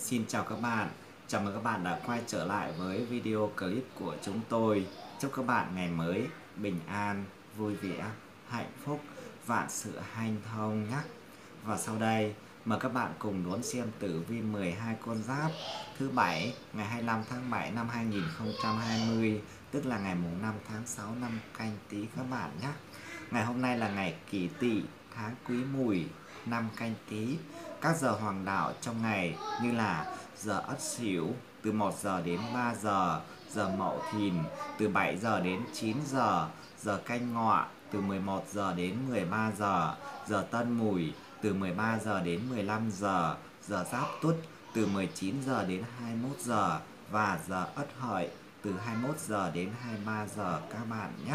Xin chào các bạn, chào mừng các bạn đã quay trở lại với video clip của chúng tôi. Chúc các bạn ngày mới bình an, vui vẻ, hạnh phúc, vạn sự hanh thông nhé. Và sau đây, mời các bạn cùng đón xem tử vi 12 con giáp thứ Bảy ngày 25 tháng 7 năm 2020, tức là ngày mùng 5 tháng 6 năm Canh Tý các bạn nhé. Ngày hôm nay là ngày Kỷ Tỵ, tháng Quý Mùi, năm Canh Tý. Các giờ hoàng đạo trong ngày như là giờ Ất Sửu từ 1 giờ đến 3 giờ, giờ Mậu Thìn từ 7 giờ đến 9 giờ, giờ Canh Ngọ từ 11 giờ đến 13 giờ, giờ Tân Mùi từ 13 giờ đến 15 giờ, giờ Giáp Tuất từ 19 giờ đến 21 giờ và giờ Ất Hợi từ 21 giờ đến 23 giờ các bạn nhé.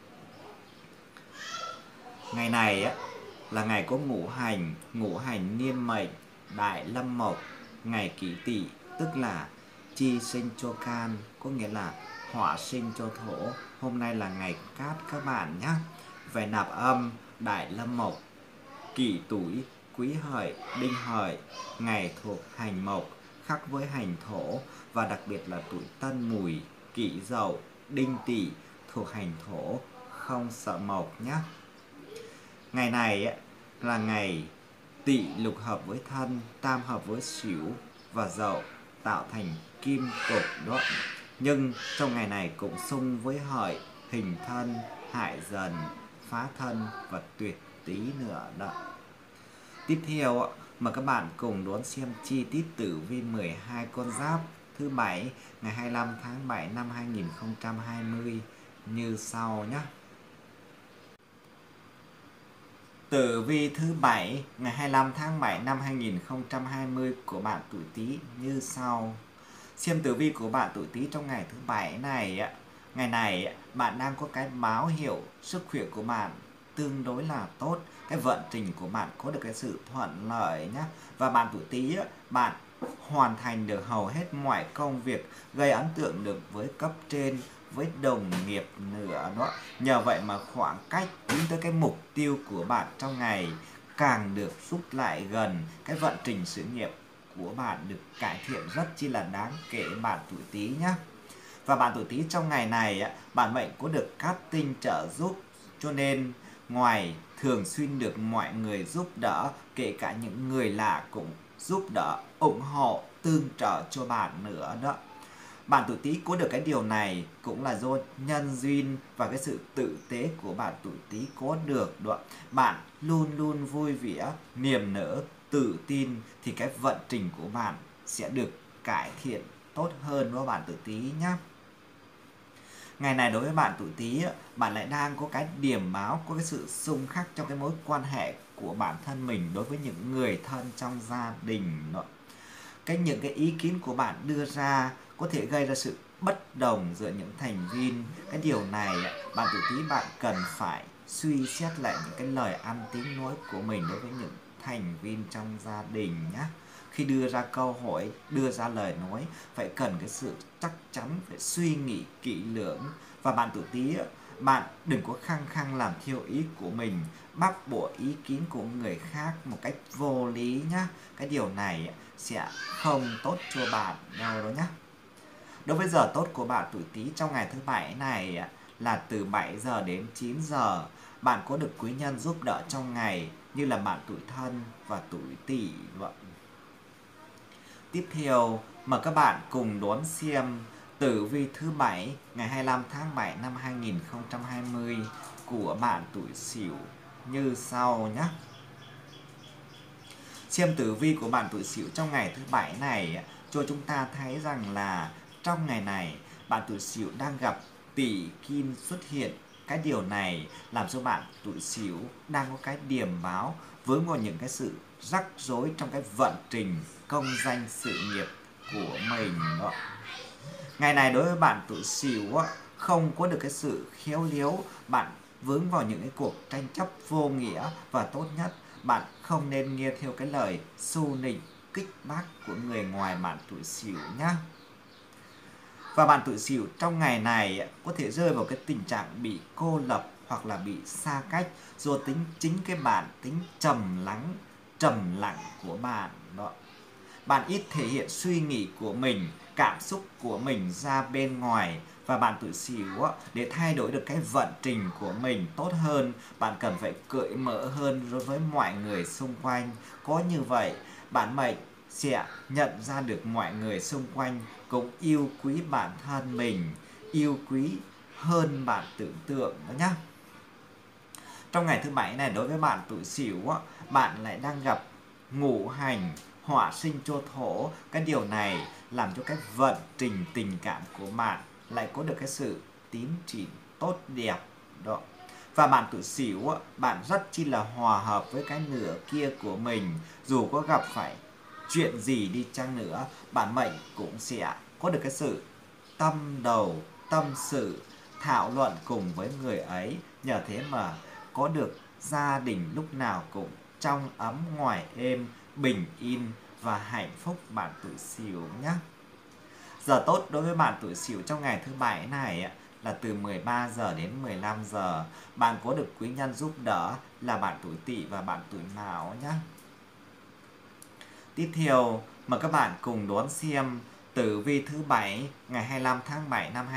Ngày này là ngày có ngũ hành niên mệnh đại lâm mộc, ngày Kỷ Tỵ, tức là chi sinh cho can, có nghĩa là họa sinh cho thổ. Hôm nay là ngày cát các bạn nhé. Về nạp âm đại lâm mộc, Kỷ Tuổi, Quý Hợi, Đinh Hợi, ngày thuộc hành mộc khắc với hành thổ, và đặc biệt là tuổi Tân Mùi, Kỷ Dậu, Đinh Tỵ thuộc hành thổ, không sợ mộc nhé. Ngày này là ngày Tỵ lục hợp với Thân, tam hợp với Sửu và Dậu tạo thành kim cục đó. Nhưng trong ngày này cũng xung với Hợi, hình thân, hại dần, phá thân và tuyệt tý nữa đó. Tiếp theo mời các bạn cùng đón xem chi tiết tử vi 12 con giáp thứ Bảy ngày 25 tháng 7 năm 2020 như sau nhé. Tử vi thứ Bảy ngày 25 tháng 7 năm 2020 của bạn tuổi Tý như sau. Xem tử vi của bạn tuổi Tý trong ngày thứ Bảy này, ngày này bạn đang có cái báo hiệu sức khỏe của bạn tương đối là tốt, cái vận trình của bạn có được cái sự thuận lợi nhé. Và bạn tuổi Tý, bạn hoàn thành được hầu hết mọi công việc, gây ấn tượng được với cấp trên, với đồng nghiệp nữa đó. Nhờ vậy mà khoảng cách tiến tới cái mục tiêu của bạn trong ngày càng được rút lại gần, cái vận trình sự nghiệp của bạn được cải thiện rất chi là đáng kể bạn tuổi Tý nhé. Và bạn tuổi Tý trong ngày này, bản mệnh có được các tinh trợ giúp, cho nên ngoài thường xuyên được mọi người giúp đỡ, kể cả những người lạ cũng giúp đỡ, ủng hộ, tương trợ cho bạn nữa đó. Bạn tuổi Tý có được cái điều này cũng là do nhân duyên và cái sự tử tế của bạn tuổi Tý có được đó. Bạn luôn luôn vui vẻ, niềm nở, tự tin thì cái vận trình của bạn sẽ được cải thiện tốt hơn đó bạn tuổi Tý nhé. Ngày này đối với bạn tuổi Tý, bạn lại đang có cái điểm báo, có cái sự xung khắc trong cái mối quan hệ của bản thân mình đối với những người thân trong gia đình đó. Những cái ý kiến của bạn đưa ra có thể gây ra sự bất đồng giữa những thành viên. Cái điều này bạn tuổi Tý bạn cần phải suy xét lại những cái lời ăn tiếng nói của mình đối với những thành viên trong gia đình nhé. Khi đưa ra câu hỏi, đưa ra lời nói phải cần cái sự chắc chắn, phải suy nghĩ kỹ lưỡng. Và bạn tuổi Tý, bạn đừng có khăng khăng làm theo ý của mình, bác bỏ ý kiến của người khác một cách vô lý nhé. Cái điều này sẽ không tốt cho bạn đâu đó nhé. Đối với giờ tốt của bạn tuổi Tý trong ngày thứ Bảy này là từ 7 giờ đến 9 giờ. Bạn có được quý nhân giúp đỡ trong ngày như là bạn tuổi Thân và tuổi Tỵ. Tiếp theo mời các bạn cùng đón xem tử vi thứ Bảy ngày 25 tháng 7 năm 2020 của bạn tuổi Sửu như sau nhé. Xem tử vi của bạn tuổi Sửu trong ngày thứ Bảy này cho chúng ta thấy rằng là trong ngày này bạn tuổi Sửu đang gặp Tỵ Kim xuất hiện. Cái điều này làm cho bạn tuổi Sửu đang có cái điểm báo vướng vào những cái sự rắc rối trong cái vận trình công danh sự nghiệp của mình đó. Ngày này đối với bạn tuổi Sửu không có được cái sự khéo léo, bạn vướng vào những cái cuộc tranh chấp vô nghĩa, và tốt nhất bạn không nên nghe theo cái lời xu nịnh kích bác của người ngoài bạn tuổi Sửu nhé. Và bạn tuổi Sửu trong ngày này có thể rơi vào cái tình trạng bị cô lập hoặc là bị xa cách do chính cái bản tính trầm lặng của bạn đó. Bạn ít thể hiện suy nghĩ của mình, cảm xúc của mình ra bên ngoài. Và bạn tuổi Sửu để thay đổi được cái vận trình của mình tốt hơn, bạn cần phải cởi mở hơn đối với mọi người xung quanh. Có như vậy, bạn mệnh sẽ nhận ra được mọi người xung quanh cũng yêu quý bản thân mình, yêu quý hơn bạn tưởng tượng đó nhá. Trong ngày thứ bảy này, đối với bạn tuổi Sửu bạn lại đang gặp ngũ hành hỏa sinh cho thổ. Cái điều này làm cho cái vận trình tình cảm của bạn lại có được cái sự tín chỉ tốt đẹp đó. Và bạn tuổi Sửu bạn rất chi là hòa hợp với cái nửa kia của mình. Dù có gặp phải chuyện gì đi chăng nữa, bạn mệnh cũng sẽ có được cái sự tâm đầu tâm sự, thảo luận cùng với người ấy. Nhờ thế mà có được gia đình lúc nào cũng trong ấm ngoài êm, bình yên và hạnh phúc bạn tuổi Sửu nhé. Giờ tốt đối với bạn tuổi Sửu trong ngày thứ bảy này là từ 13 giờ đến 15 giờ. Bạn có được quý nhân giúp đỡ là bạn tuổi Tỵ và bạn tuổi Mão nhé. Tiếp theo, mời các bạn cùng đón xem tử vi thứ bảy ngày 25 tháng 7 năm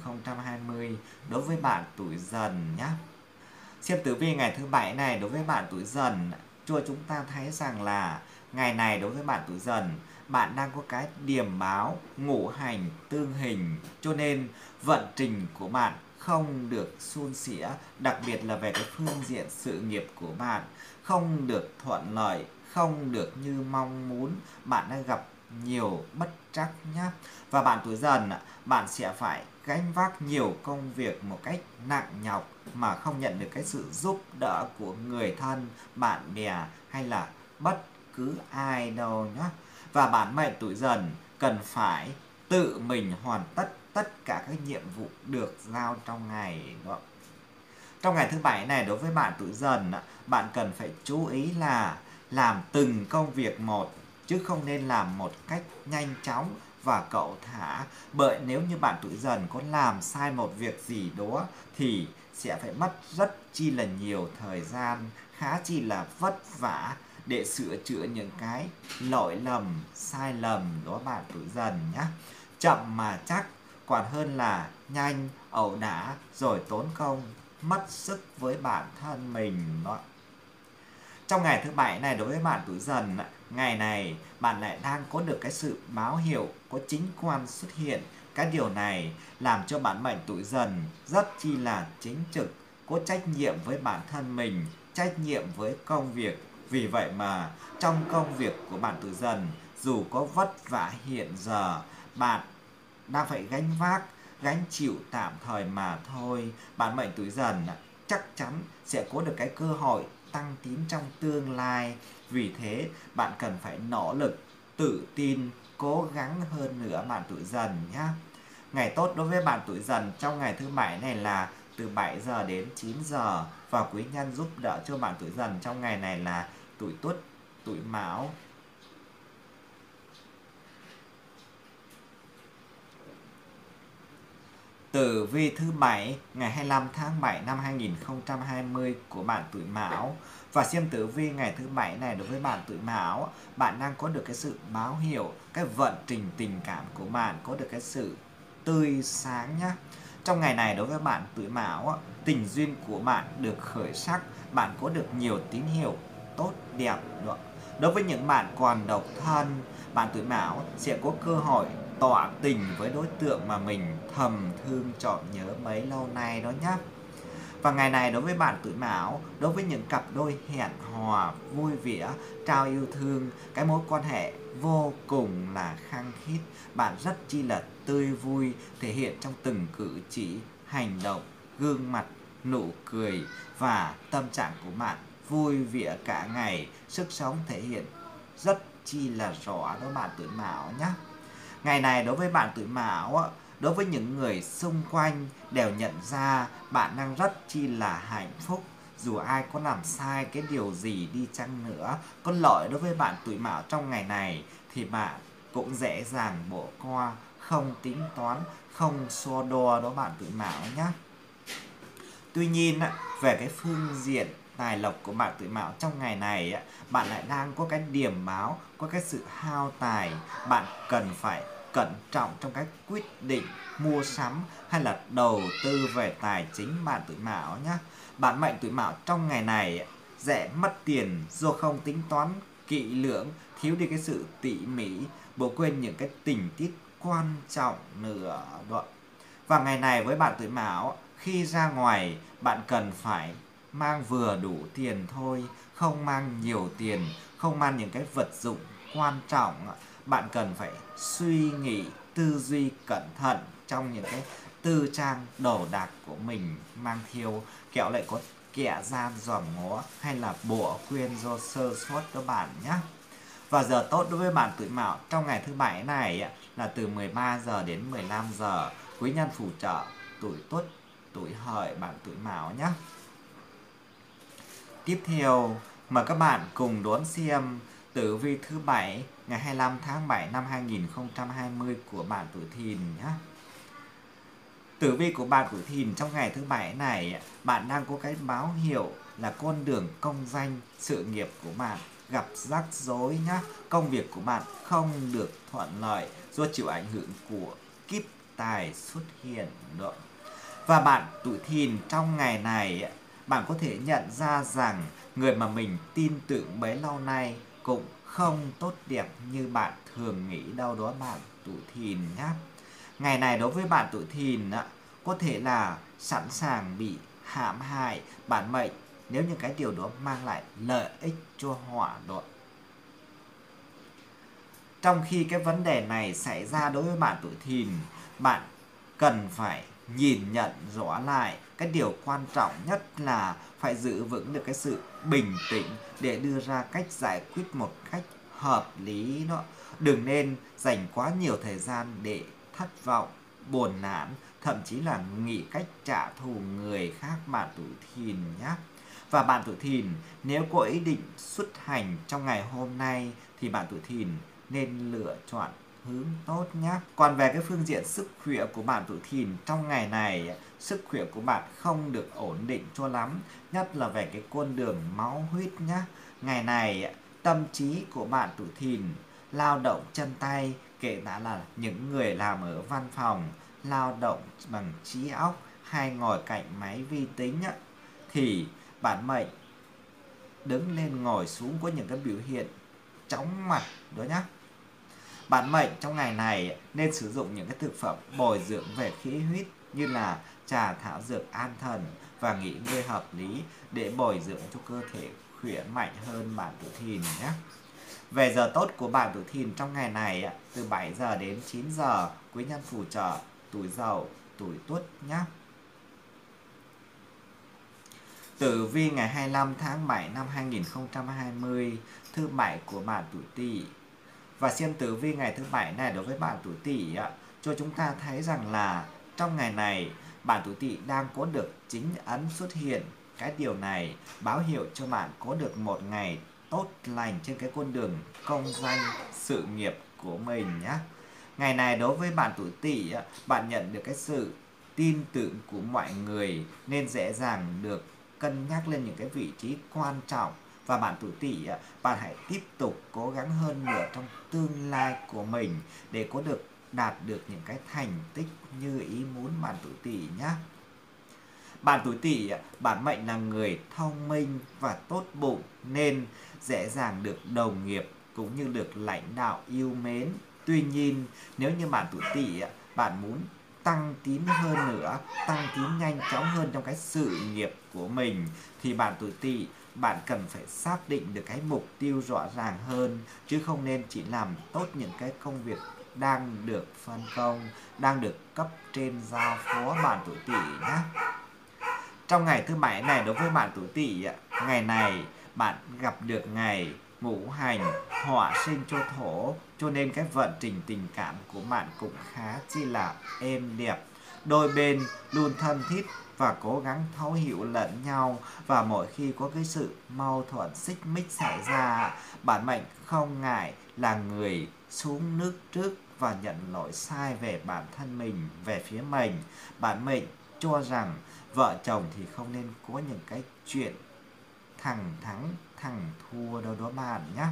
2020 đối với bạn tuổi Dần nhé. Xem tử vi ngày thứ bảy này đối với bạn tuổi Dần, cho chúng ta thấy rằng là ngày này đối với bạn tuổi Dần, bạn đang có cái điểm báo ngũ hành tương hình, cho nên vận trình của bạn không được suôn sẻ, đặc biệt là về cái phương diện sự nghiệp của bạn không được thuận lợi, không được như mong muốn, bạn đang gặp nhiều bất trắc nhé. Và bạn tuổi Dần, bạn sẽ phải gánh vác nhiều công việc một cách nặng nhọc mà không nhận được cái sự giúp đỡ của người thân, bạn bè hay là bất cứ ai đâu nhé. Và bản mệnh tuổi Dần cần phải tự mình hoàn tất cả các nhiệm vụ được giao trong ngày đó. Trong ngày thứ bảy này đối với bạn tuổi Dần, bạn cần phải chú ý là làm từng công việc một, chứ không nên làm một cách nhanh chóng và cẩu thả. Bởi nếu như bạn tuổi Dần có làm sai một việc gì đó thì sẽ phải mất rất chi là nhiều thời gian, khá chi là vất vả để sửa chữa những cái lỗi lầm, sai lầm đó bạn tuổi Dần nhé. Chậm mà chắc còn hơn là nhanh, ẩu đả rồi tốn công, mất sức với bản thân mình đó. Trong ngày thứ bảy này đối với bạn tuổi Dần, ngày này bạn lại đang có được cái sự báo hiệu có chính quan xuất hiện. Cái điều này làm cho bản mệnh tuổi Dần rất chi là chính trực, có trách nhiệm với bản thân mình, trách nhiệm với công việc. Vì vậy mà trong công việc của bạn tuổi Dần, dù có vất vả hiện giờ, bạn đang phải gánh vác, gánh chịu tạm thời mà thôi. Bạn mệnh tuổi Dần chắc chắn sẽ có được cái cơ hội tăng tín trong tương lai. Vì thế bạn cần phải nỗ lực, tự tin, cố gắng hơn nữa bạn tuổi Dần nhé. Ngày tốt đối với bạn tuổi Dần trong ngày thứ bảy này là từ 7 giờ đến 9 giờ. Và quý nhân giúp đỡ cho bạn tuổi Dần trong ngày này là tuổi Tuất, tuổi Mão. Tử vi thứ bảy ngày 25 tháng 7 năm 2020 của bạn tuổi Mão. Và xem tử vi ngày thứ bảy này đối với bạn tuổi Mão, bạn đang có được cái sự báo hiệu, cái vận trình tình cảm của bạn có được cái sự tươi sáng nhé. Trong ngày này đối với bạn tuổi Mão, tình duyên của bạn được khởi sắc, bạn có được nhiều tín hiệu tốt đẹp nữa. Đối với những bạn còn độc thân, bạn tuổi Mão sẽ có cơ hội tỏ tình với đối tượng mà mình thầm thương trọn nhớ mấy lâu nay đó nhé. Và ngày này đối với bạn tuổi Mão, đối với những cặp đôi hẹn hò vui vẻ, trao yêu thương, cái mối quan hệ vô cùng là khăng khít, bạn rất chi là tươi vui, thể hiện trong từng cử chỉ, hành động, gương mặt, nụ cười và tâm trạng của bạn vui vẻ cả ngày, sức sống thể hiện rất chi là rõ đó bạn tuổi Mão nhé. Ngày này đối với bạn tuổi Mão, đối với những người xung quanh đều nhận ra bạn đang rất chi là hạnh phúc. Dù ai có làm sai cái điều gì đi chăng nữa, có lỗi đối với bạn tuổi Mão trong ngày này thì bạn cũng dễ dàng bỏ qua, không tính toán, không so đo đó bạn tuổi Mão nhé. Tuy nhiên về cái phương diện tài lộc của bạn tuổi Mão trong ngày này bạn lại đang có cái điểm báo, có cái sự hao tài. Bạn cần phải cẩn trọng trong cái quyết định mua sắm hay là đầu tư về tài chính bạn tuổi Mão nhé. Bạn mệnh tuổi Mão trong ngày này dễ mất tiền do không tính toán kỹ lưỡng, thiếu đi cái sự tỉ mỉ, bỏ quên những cái tình tiết quan trọng nữa đó. Và ngày này với bạn tuổi Mão, khi ra ngoài bạn cần phải mang vừa đủ tiền thôi, không mang nhiều tiền, không mang những cái vật dụng quan trọng. Bạn cần phải suy nghĩ, tư duy cẩn thận trong những cái tư trang đồ đạc của mình mang theo, kẻo lại có kẻ gian dòm ngó hay là bỏ quên do sơ suất các bạn nhé. Và giờ tốt đối với bạn tuổi Mão trong ngày thứ Bảy này là từ 13 giờ đến 15 giờ. Quý nhân phù trợ tuổi Tuất, tuổi Hợi bạn tuổi Mão nhé. Tiếp theo mời các bạn cùng đón xem tử vi thứ Bảy ngày 25 tháng 7 năm 2020 của bạn tuổi Thìn nhé. Tử vi của bạn tuổi Thìn trong ngày thứ Bảy này, bạn đang có cái báo hiệu là con đường công danh, sự nghiệp của bạn gặp rắc rối nhá. Công việc của bạn không được thuận lợi do chịu ảnh hưởng của kiếp tài xuất hiện đó. Và bạn tuổi Thìn trong ngày này, bạn có thể nhận ra rằng người mà mình tin tưởng bấy lâu nay cũng không tốt đẹp như bạn thường nghĩ đâu đó bạn tuổi Thìn nhá. Ngày này đối với bạn tuổi Thìn có thể là sẵn sàng bị hãm hại bản mệnh nếu như cái điều đó mang lại lợi ích cho họ đó. Trong khi cái vấn đề này xảy ra đối với bạn tuổi Thìn, bạn cần phải nhìn nhận rõ lại cái điều quan trọng nhất là phải giữ vững được cái sự bình tĩnh để đưa ra cách giải quyết một cách hợp lý đó. Đừng nên dành quá nhiều thời gian để thất vọng, buồn nản, thậm chí là nghĩ cách trả thù người khác bạn tuổi Thìn nhé. Và bạn tuổi Thìn nếu có ý định xuất hành trong ngày hôm nay thì bạn tuổi Thìn nên lựa chọn hướng tốt nhé. Còn về cái phương diện sức khỏe của bạn tuổi Thìn trong ngày này, sức khỏe của bạn không được ổn định cho lắm, nhất là về cái con đường máu huyết nhé. Ngày này tâm trí của bạn tuổi Thìn lao động chân tay, kể cả là những người làm ở văn phòng, lao động bằng trí óc hay ngồi cạnh máy vi tính thì bản mệnh đứng lên ngồi xuống có những cái biểu hiện chóng mặt đó nhé. Bản mệnh trong ngày này nên sử dụng những cái thực phẩm bồi dưỡng về khí huyết như là trà thảo dược an thần và nghỉ ngơi hợp lý để bồi dưỡng cho cơ thể khỏe mạnh hơn bạn tuổi Thìn nhé. Về giờ tốt của bạn tuổi Thìn trong ngày này từ 7 giờ đến 9 giờ, quý nhân phù trợ tuổi Dậu, tuổi Tuất nhé. Tử vi ngày 25 tháng 7 năm 2020 thứ Bảy của bạn tuổi Tỵ. Và xem tử vi ngày thứ Bảy này đối với bạn tuổi Tỵ cho chúng ta thấy rằng là trong ngày này bạn tuổi Tỵ đang có được chính ấn xuất hiện. Cái điều này báo hiệu cho bạn có được một ngày tốt lành trên cái con đường công danh sự nghiệp của mình nhé. Ngày này đối với bạn tuổi Tỵ, bạn nhận được cái sự tin tưởng của mọi người nên dễ dàng được cân nhắc lên những cái vị trí quan trọng. Và bạn tuổi Tỵ, bạn hãy tiếp tục cố gắng hơn nữa trong tương lai của mình để có được đạt được những cái thành tích như ý muốn bạn tuổi Tỵ nhé. Bạn tuổi Tỵ, bản mệnh là người thông minh và tốt bụng nên dễ dàng được đồng nghiệp cũng như được lãnh đạo yêu mến. Tuy nhiên, nếu như bạn tuổi Tỵ, bạn muốn tăng tín hơn nữa, tăng tín nhanh chóng hơn trong cái sự nghiệp của mình thì bạn tuổi Tỵ, bạn cần phải xác định được cái mục tiêu rõ ràng hơn chứ không nên chỉ làm tốt những cái công việc đang được phân công, đang được cấp trên giao phó bạn tuổi Tỵ nhé. Trong ngày thứ Bảy này đối với bạn tuổi Tỵ, ngày này bạn gặp được ngày ngũ hành họa sinh cho thổ, cho nên cái vận trình tình cảm của bạn cũng khá chi là êm đẹp. Đôi bên luôn thân thiết và cố gắng thấu hiểu lẫn nhau, và mỗi khi có cái sự mâu thuẫn xích mích xảy ra, bản mệnh không ngại là người xuống nước trước và nhận lỗi sai về bản thân mình, về phía mình. Bản mệnh cho rằng vợ chồng thì không nên có những cái chuyện thằng thắng thằng thua đâu đó bạn nhé.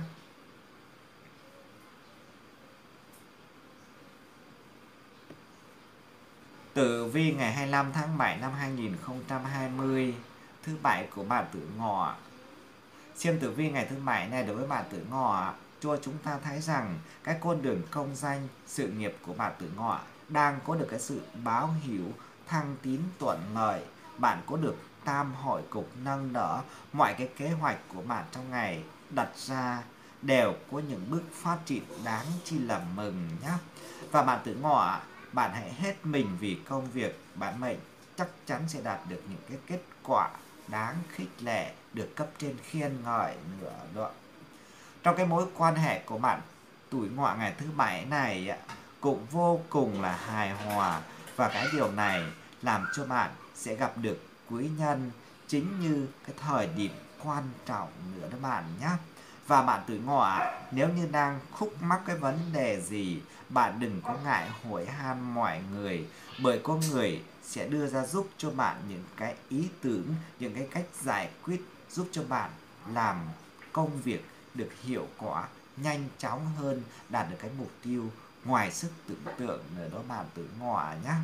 Tử vi ngày 25 tháng 7 năm 2020, thứ bảy của bạn Tử Ngọ. Xem tử vi ngày thứ bảy này đối với bạn Tử Ngọ cho chúng ta thấy rằng cái con đường công danh sự nghiệp của bạn Tử Ngọ đang có được cái sự báo hiệu thăng tín thuận lợi. Bạn có được tam hội cục nâng đỡ, mọi cái kế hoạch của bạn trong ngày đặt ra đều có những bước phát triển đáng chi là mừng nhé. Và bạn Tử Ngọ, bạn hãy hết mình vì công việc, bản mệnh chắc chắn sẽ đạt được những cái kết quả đáng khích lệ, được cấp trên khen ngợi nữa đó. Trong cái mối quan hệ của bạn tuổi Ngọ ngày thứ bảy này cũng vô cùng là hài hòa, và cái điều này làm cho bạn sẽ gặp được quý nhân chính như cái thời điểm quan trọng nữa đó bạn nhé. Và bạn Tuổi Ngọ, nếu như đang khúc mắc cái vấn đề gì, bạn đừng có ngại hỏi han mọi người, bởi có người sẽ đưa ra giúp cho bạn những cái ý tưởng, những cái cách giải quyết giúp cho bạn làm công việc được hiệu quả, nhanh chóng hơn, đạt được cái mục tiêu ngoài sức tưởng tượng nữa đó bạn Tuổi Ngọ nhé.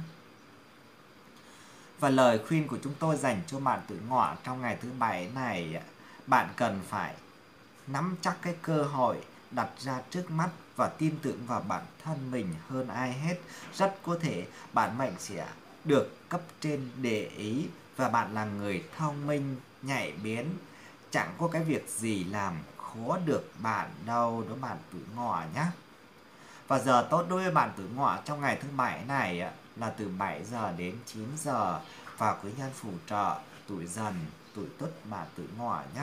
Và lời khuyên của chúng tôi dành cho bạn Tuổi Ngọ trong ngày thứ bảy này, bạn cần phải nắm chắc cái cơ hội đặt ra trước mắt và tin tưởng vào bản thân mình hơn ai hết. Rất có thể bản mệnh sẽ được cấp trên để ý, và bạn là người thông minh, nhạy bén, chẳng có cái việc gì làm khó được bạn đâu đó bạn Tuổi Ngọ nhé. Và giờ tốt đối với bạn Tuổi Ngọ trong ngày thứ bảy này là từ 7 giờ đến 9 giờ, và quý nhân phù trợ tuổi Dần, tuổi Tuất bạn Tuổi Ngọ nhé.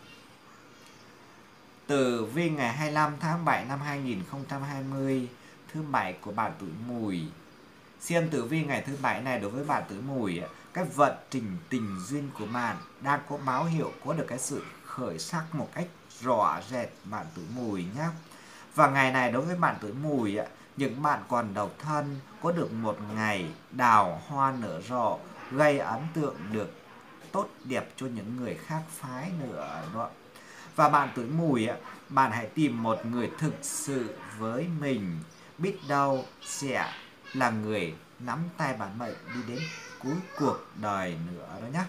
Tử vi ngày 25 tháng 7 năm 2020, thứ bảy của bạn tuổi Mùi. Xem tử vi ngày thứ bảy này đối với bạn tuổi Mùi, cái vận trình tình duyên của bạn đang có báo hiệu có được cái sự khởi sắc một cách rõ rệt bạn tuổi Mùi nhé. Và ngày này đối với bạn tuổi Mùi, những bạn còn độc thân có được một ngày đào hoa nở rộ, gây ấn tượng được tốt đẹp cho những người khác phái nữa đó. Và bạn tuổi Mùi, bạn hãy tìm một người thực sự với mình, biết đâu sẽ là người nắm tay bản mệnh đi đến cuối cuộc đời nữa đó nhé.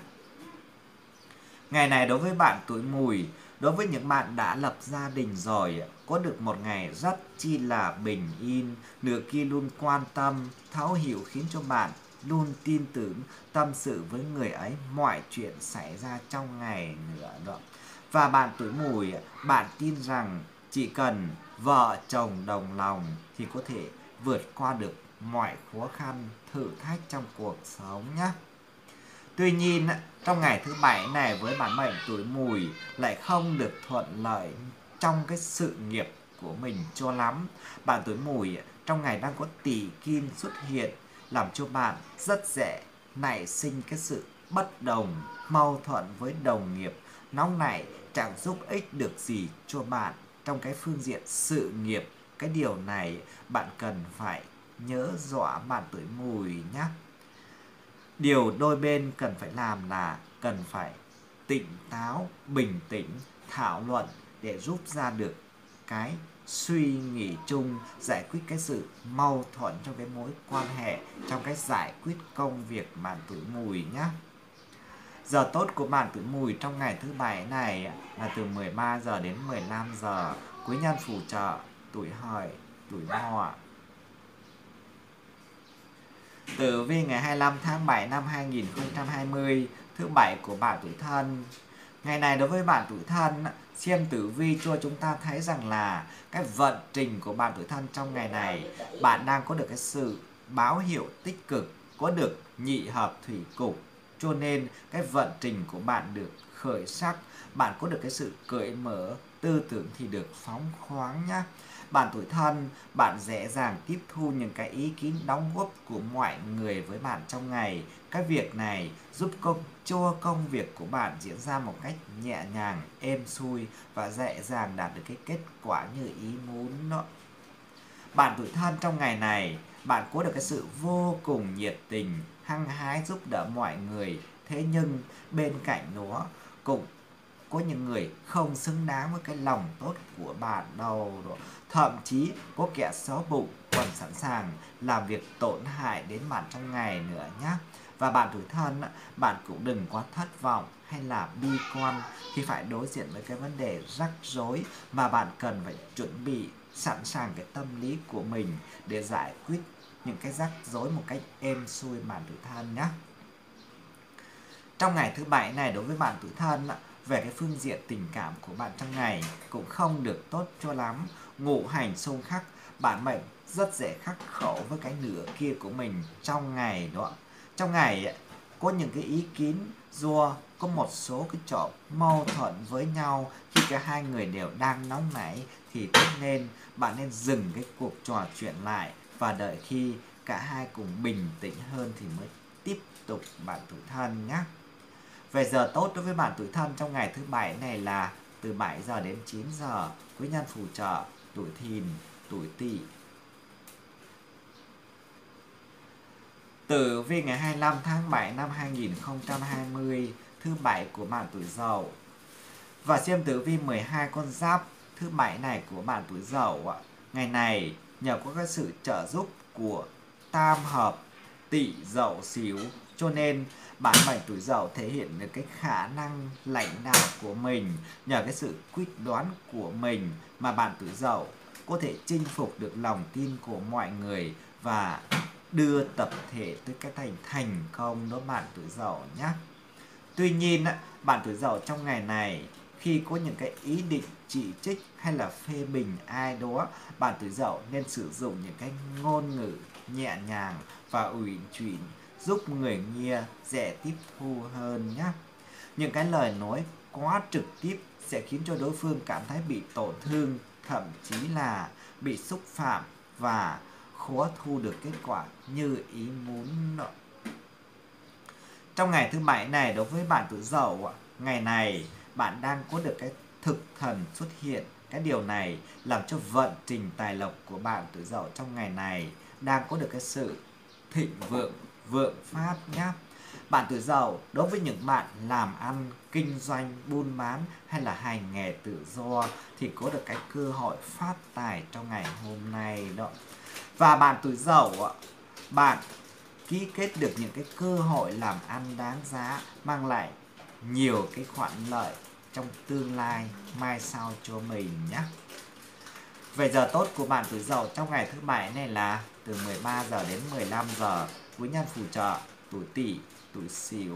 Ngày này đối với bạn tuổi Mùi, đối với những bạn đã lập gia đình rồi, có được một ngày rất chi là bình yên, nửa kia luôn quan tâm, thấu hiểu khiến cho bạn luôn tin tưởng, tâm sự với người ấy mọi chuyện xảy ra trong ngày nữa đó. Và bạn tuổi Mùi, bạn tin rằng chỉ cần vợ chồng đồng lòng thì có thể vượt qua được mọi khó khăn, thử thách trong cuộc sống nhé. Tuy nhiên, trong ngày thứ bảy này với bản mệnh tuổi Mùi lại không được thuận lợi trong cái sự nghiệp của mình cho lắm. Bạn tuổi Mùi trong ngày đang có tỷ kim xuất hiện, làm cho bạn rất dễ nảy sinh cái sự bất đồng, mâu thuẫn với đồng nghiệp, nóng nảy chẳng giúp ích được gì cho bạn trong cái phương diện sự nghiệp. Cái điều này bạn cần phải nhớ rõ bạn tuổi Mùi nhé. Điều đôi bên cần phải làm là cần phải tỉnh táo, bình tĩnh, thảo luận để rút ra được cái suy nghĩ chung, giải quyết cái sự mâu thuẫn trong cái mối quan hệ, trong cái giải quyết công việc bạn tuổi Mùi nhé. Giờ tốt của bạn tuổi Mùi trong ngày thứ bảy này là từ 13 giờ đến 15 giờ. Quý nhân phù trợ tuổi Hợi, tuổi Ngọ. Tử vi ngày 25 tháng 7 năm 2020, thứ bảy của bạn tuổi Thân. Ngày này đối với bạn tuổi Thân, xem tử vi cho chúng ta thấy rằng là cái vận trình của bạn tuổi Thân trong ngày này, bạn đang có được cái sự báo hiệu tích cực, có được nhị hợp thủy cục, cho nên cái vận trình của bạn được khởi sắc, bạn có được cái sự cởi mở, tư tưởng thì được phóng khoáng nhá. Bạn tuổi Thân, bạn dễ dàng tiếp thu những cái ý kiến đóng góp của mọi người với bạn trong ngày. Cái việc này giúp cho công việc của bạn diễn ra một cách nhẹ nhàng, êm xuôi và dễ dàng đạt được cái kết quả như ý muốn đó. Bạn tuổi Thân trong ngày này, bạn có được cái sự vô cùng nhiệt tình, hăng hái giúp đỡ mọi người. Thế nhưng bên cạnh nó cũng có những người không xứng đáng với cái lòng tốt của bạn đâu. Thậm chí có kẻ xấu bụng còn sẵn sàng làm việc tổn hại đến bạn trong ngày nữa nhé. Và bạn tuổi Thân, bạn cũng đừng quá thất vọng hay là bi quan khi phải đối diện với cái vấn đề rắc rối, mà bạn cần phải chuẩn bị sẵn sàng cái tâm lý của mình để giải quyết những cái rắc rối một cách êm xuôi bạn tuổi Thân nhé. Trong ngày thứ Bảy này, đối với bạn tuổi Thân, về cái phương diện tình cảm của bạn trong ngày cũng không được tốt cho lắm. Ngũ hành xung khắc, bạn mệnh rất dễ khắc khẩu với cái nửa kia của mình trong ngày đó. Trong ngày có những cái ý kiến do có một số cái chỗ mâu thuẫn với nhau. Khi cả hai người đều đang nóng nảy thì tốt nên bạn nên dừng cái cuộc trò chuyện lại và đợi khi cả hai cùng bình tĩnh hơn thì mới tiếp tục bạn tuổi Thân nhé. Về giờ tốt đối với bạn tuổi Thân trong ngày thứ Bảy này là từ 7 giờ đến 9 giờ. Quý nhân phù trợ tuổi Thìn, tuổi Tỵ. Tử vi ngày 25 tháng 7 năm 2020, thứ Bảy của bạn tuổi Dậu. Và xem tử vi 12 con giáp thứ Bảy này của bạn tuổi Dậu. Ngày này nhờ có cái sự trợ giúp của tam hợp Tỵ Dậu Sửu, cho nên bạn mệnh tuổi Dậu thể hiện được cái khả năng lãnh đạo của mình. Nhờ cái sự quyết đoán của mình mà bạn tuổi Dậu có thể chinh phục được lòng tin của mọi người và đưa tập thể tới cái thành công đó bạn tuổi Dậu nhé. Tuy nhiên, bạn tuổi Dậu trong ngày này khi có những cái ý định chỉ trích hay là phê bình ai đó, bạn tuổi Dậu nên sử dụng những cái ngôn ngữ nhẹ nhàng và uyển chuyển giúp người nghe dễ tiếp thu hơn nhé. Những cái lời nói quá trực tiếp sẽ khiến cho đối phương cảm thấy bị tổn thương, thậm chí là bị xúc phạm và khó thu được kết quả như ý muốn. Trong ngày thứ Bảy này, đối với bạn tuổi Dậu, ngày này bạn đang có được cái thực thần xuất hiện. Cái điều này làm cho vận trình tài lộc của bạn tuổi Dậu trong ngày này đang có được cái sự thịnh vượng, vượng phát nhé. Bạn tuổi Dậu, đối với những bạn làm ăn, kinh doanh, buôn bán hay là hành nghề tự do thì có được cái cơ hội phát tài trong ngày hôm nay đó. Và bạn tuổi Dậu, bạn ký kết được những cái cơ hội làm ăn đáng giá, mang lại nhiều cái khoản lợi trong tương lai mai sau cho mình nhé. Về giờ tốt của bạn tuổi Dậu trong ngày thứ Bảy này là từ 13 giờ đến 15 giờ. Quý nhân phù trợ tuổi Tỵ, tuổi Sửu.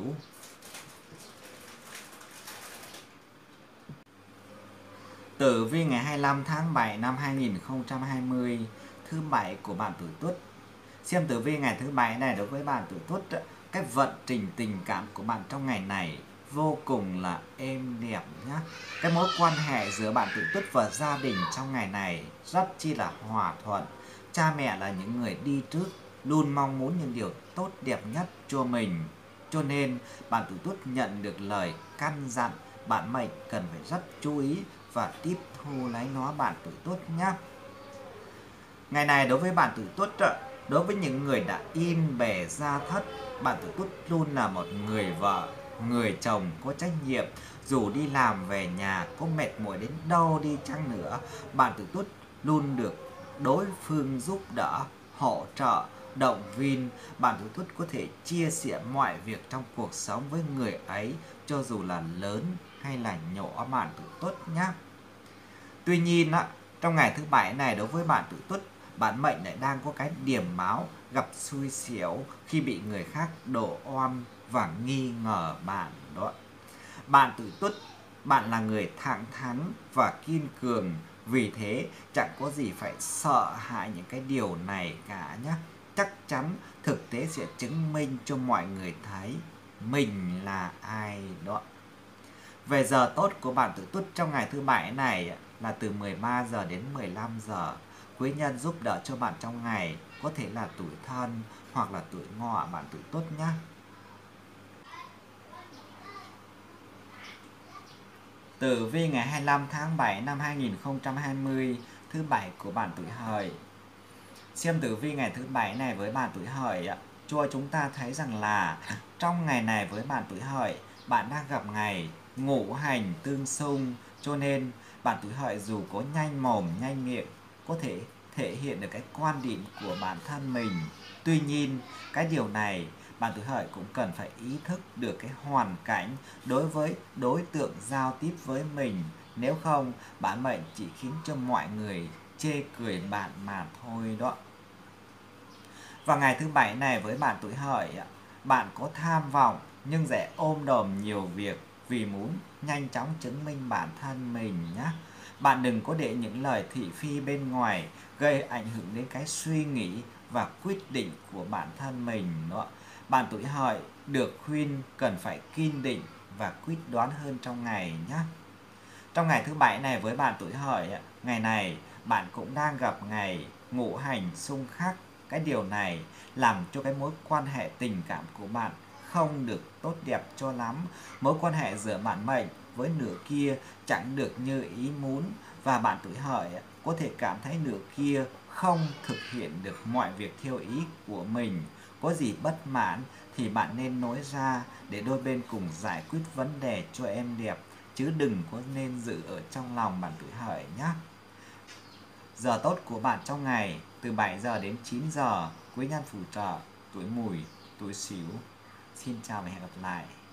Tử vi ngày 25 tháng 7 năm 2020, thứ Bảy của bạn tuổi Tuất. Xem tử vi ngày thứ Bảy này đối với bạn tuổi Tuất, cái vận trình tình cảm của bạn trong ngày này vô cùng là êm đẹp nhá. Cái mối quan hệ giữa bạn tuổi Tuất và gia đình trong ngày này rất chi là hòa thuận. Cha mẹ là những người đi trước, luôn mong muốn những điều tốt đẹp nhất cho mình. Cho nên bạn tuổi Tuất nhận được lời căn dặn, bạn mệnh cần phải rất chú ý và tiếp thu lấy nó bạn tuổi Tuất nhé. Ngày này đối với bạn tuổi Tuất, đối với những người đã in bề gia thất, bạn tuổi Tuất luôn là một người vợ, người chồng có trách nhiệm. Dù đi làm về nhà có mệt mỏi đến đâu đi chăng nữa, bạn tuổi Tuất luôn được đối phương giúp đỡ, hỗ trợ, động viên. Bạn tuổi Tuất có thể chia sẻ mọi việc trong cuộc sống với người ấy, cho dù là lớn hay là nhỏ bạn tuổi Tuất nhé. Tuy nhiên, trong ngày thứ Bảy này đối với bạn tuổi Tuất, bạn mệnh lại đang có cái điểm báo gặp xui xẻo khi bị người khác đổ oan và nghi ngờ bạn đó. Bạn tuổi Tuất, bạn là người thẳng thắn và kiên cường, vì thế chẳng có gì phải sợ hãi những cái điều này cả nhé. Chắc chắn thực tế sẽ chứng minh cho mọi người thấy mình là ai đó. Về giờ tốt của bạn tuổi Tuất trong ngày thứ Bảy này là từ 13 giờ đến 15 giờ. Quý nhân giúp đỡ cho bạn trong ngày có thể là tuổi Thân hoặc là tuổi Ngọ bạn tuổi Tuất nhé. Tử vi ngày 25 tháng 7 năm 2020, thứ Bảy của bạn tuổi Hợi. Xem tử vi ngày thứ Bảy này với bạn tuổi Hợi, cho chúng ta thấy rằng là trong ngày này với bạn tuổi Hợi, bạn đang gặp ngày ngũ hành tương xung, cho nên bạn tuổi Hợi dù có nhanh mồm nhanh miệng, có thể thể hiện được cái quan điểm của bản thân mình. Tuy nhiên, cái điều này bạn tuổi Hợi cũng cần phải ý thức được cái hoàn cảnh đối với đối tượng giao tiếp với mình. Nếu không, bản mệnh chỉ khiến cho mọi người chê cười bạn mà thôi đó. Và ngày thứ bảy này với bạn tuổi Hợi, bạn có tham vọng nhưng sẽ ôm đồm nhiều việc vì muốn nhanh chóng chứng minh bản thân mình nhé. Bạn đừng có để những lời thị phi bên ngoài gây ảnh hưởng đến cái suy nghĩ và quyết định của bản thân mình đó. Bạn tuổi Hợi được khuyên cần phải kiên định và quyết đoán hơn trong ngày nhé. Trong ngày thứ bảy này với bạn tuổi Hợi, ngày này bạn cũng đang gặp ngày ngũ hành xung khắc. Cái điều này làm cho cái mối quan hệ tình cảm của bạn không được tốt đẹp cho lắm. Mối quan hệ giữa bạn mệnh với nửa kia chẳng được như ý muốn, và bạn tuổi Hợi có thể cảm thấy nửa kia không thực hiện được mọi việc theo ý của mình. Có gì bất mãn thì bạn nên nói ra để đôi bên cùng giải quyết vấn đề cho êm đẹp, chứ đừng có nên giữ ở trong lòng bạn tuổi Hợi nhé. Giờ tốt của bạn trong ngày từ 7 giờ đến 9 giờ, quý nhân phù trợ tuổi Mùi, tuổi Sửu. Xin chào và hẹn gặp lại.